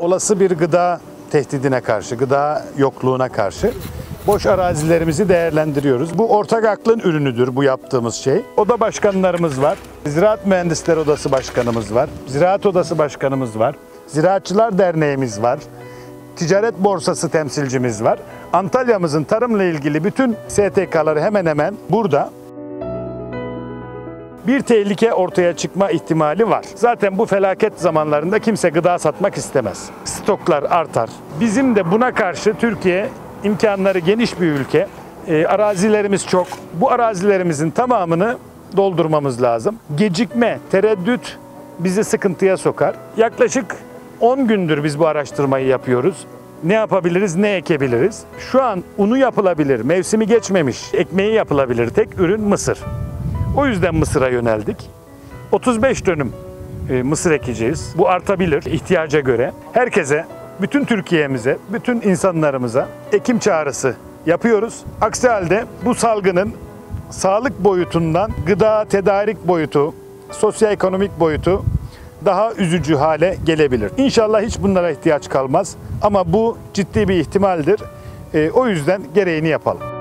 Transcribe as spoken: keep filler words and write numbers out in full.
Olası bir gıda tehdidine karşı, gıda yokluğuna karşı boş arazilerimizi değerlendiriyoruz. Bu ortak aklın ürünüdür bu yaptığımız şey. Oda başkanlarımız var. Ziraat Mühendisleri Odası Başkanımız var. Ziraat Odası Başkanımız var. Ziraatçılar Derneğimiz var. Ticaret Borsası temsilcimiz var. Antalya'mızın tarımla ilgili bütün S T K'ları hemen hemen burada. Bir tehlike ortaya çıkma ihtimali var. Zaten bu felaket zamanlarında kimse gıda satmak istemez. Stoklar artar. Bizim de buna karşı Türkiye imkanları geniş bir ülke. E, arazilerimiz çok. Bu arazilerimizin tamamını doldurmamız lazım. Gecikme, tereddüt bizi sıkıntıya sokar. Yaklaşık on gündür biz bu araştırmayı yapıyoruz. Ne yapabiliriz, ne ekebiliriz? Şu an unu yapılabilir, mevsimi geçmemiş, ekmeği yapılabilir. Tek ürün mısır. O yüzden mısıra yöneldik. otuz beş dönüm mısır ekeceğiz. Bu artabilir ihtiyaca göre. Herkese, bütün Türkiye'mize, bütün insanlarımıza ekim çağrısı yapıyoruz. Aksi halde bu salgının sağlık boyutundan gıda tedarik boyutu, sosyoekonomik boyutu daha üzücü hale gelebilir. İnşallah hiç bunlara ihtiyaç kalmaz ama bu ciddi bir ihtimaldir. O yüzden gereğini yapalım.